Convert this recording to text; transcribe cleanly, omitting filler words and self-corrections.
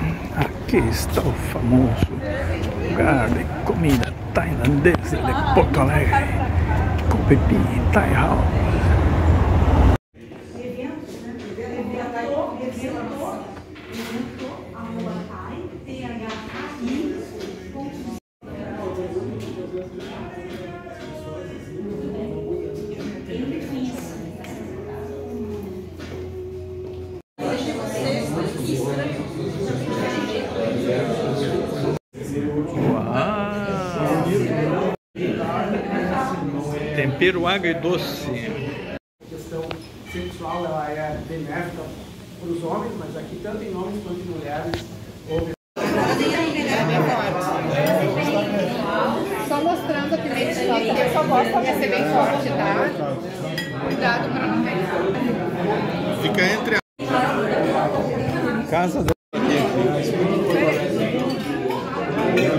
Aqui está o famoso lugar de comida tailandesa de Porto Alegre, Koh Phi Thai House. Tempero agridoce. A questão sexual ela é benéfica para os homens, mas aqui tanto em homens quanto em mulheres houve. Só mostrando a pimenta de que eu só gosto de ser bem forte, tá? Cuidado para não pegar. Fica entre a casa da